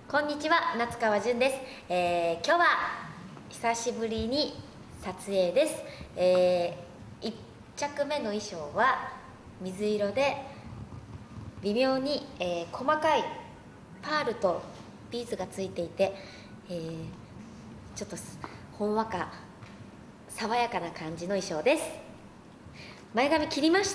こんにちは、夏川純です。今日は久しぶりに撮影です。1着目の衣装は水色で微妙に、細かいパールとビーズがついていて、ちょっとほんわか爽やかな感じの衣装です。前髪切りました。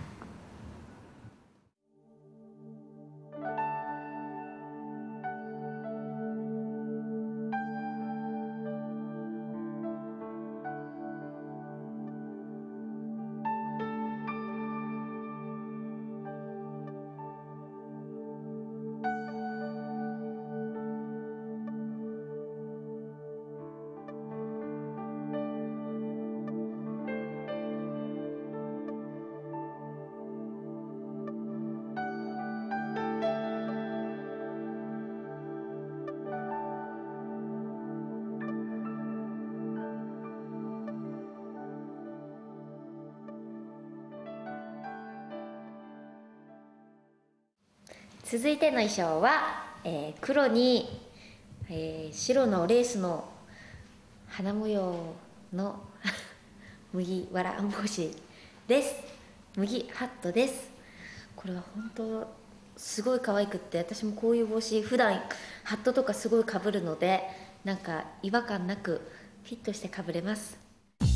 続いての衣装は、黒に、白のレースの花模様の麦わら帽子です。麦ハットです。これは本当すごい可愛くって、私もこういう帽子普段ハットとかすごいかぶるので、なんか違和感なくフィットしてかぶれます。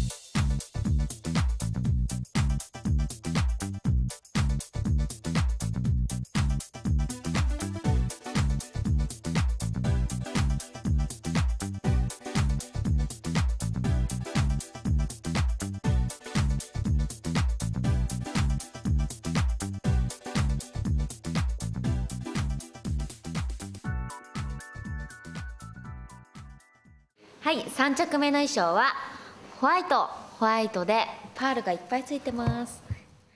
はい、3着目の衣装はホワイトでパールがいっぱいついてます。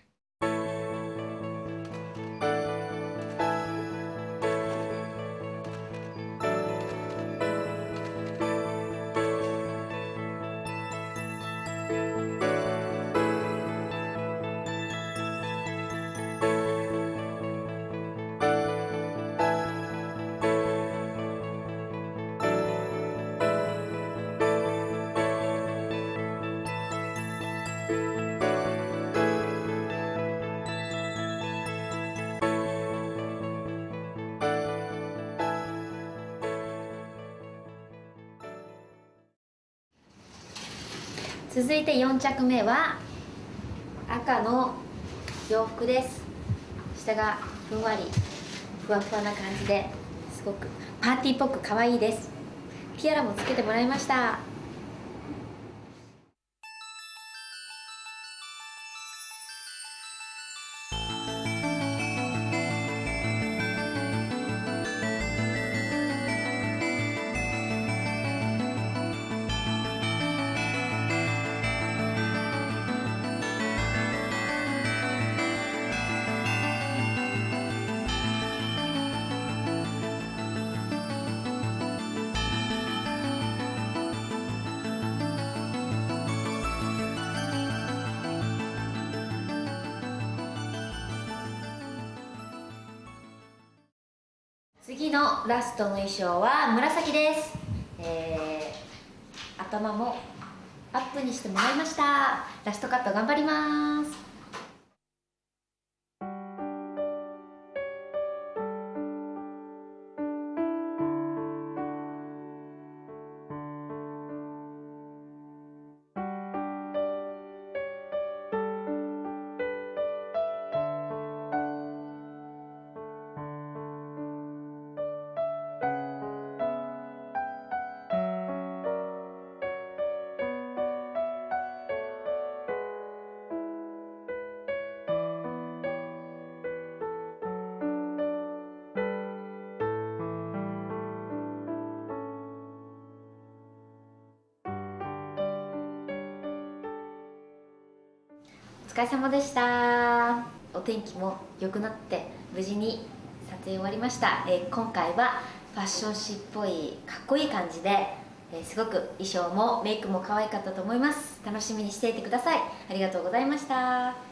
続いて4着目は赤の洋服です。下がふんわりふわふわな感じですごくパーティーっぽく可愛いです。ティアラもつけてもらいました。次のラストの衣装は紫です。頭もアップにしてもらいました。ラストカット頑張ります。お疲れ様でした。お天気も良くなって無事に撮影終わりました。今回はファッション誌っぽいかっこいい感じで、すごく衣装もメイクも可愛かったと思います。楽しみにしていてください。ありがとうございました。